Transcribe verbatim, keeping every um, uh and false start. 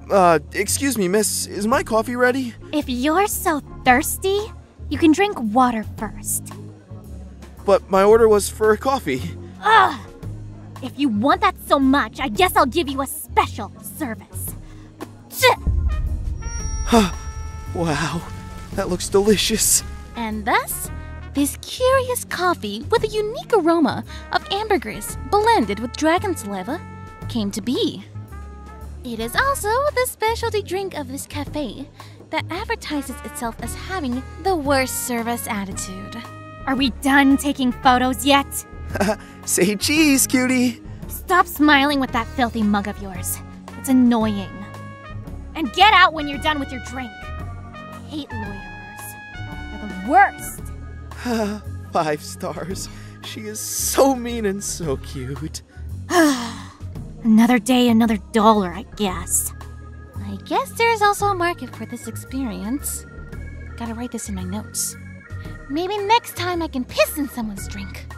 Uh, excuse me, miss. Is my coffee ready? If you're so thirsty, you can drink water first. But my order was for a coffee. Ugh! If you want that so much, I guess I'll give you a special service. Wow, that looks delicious. And thus, this curious coffee with a unique aroma of ambergris blended with dragon's leather came to be. It is also the specialty drink of this cafe that advertises itself as having the worst service attitude. Are we done taking photos yet? Say cheese, cutie. Stop smiling with that filthy mug of yours. It's annoying. And get out when you're done with your drink. I hate loiterers. They're the worst. Five stars. She is so mean and so cute. Another day, another dollar, I guess. I guess there's also a market for this experience. Gotta write this in my notes. Maybe next time I can piss in someone's drink.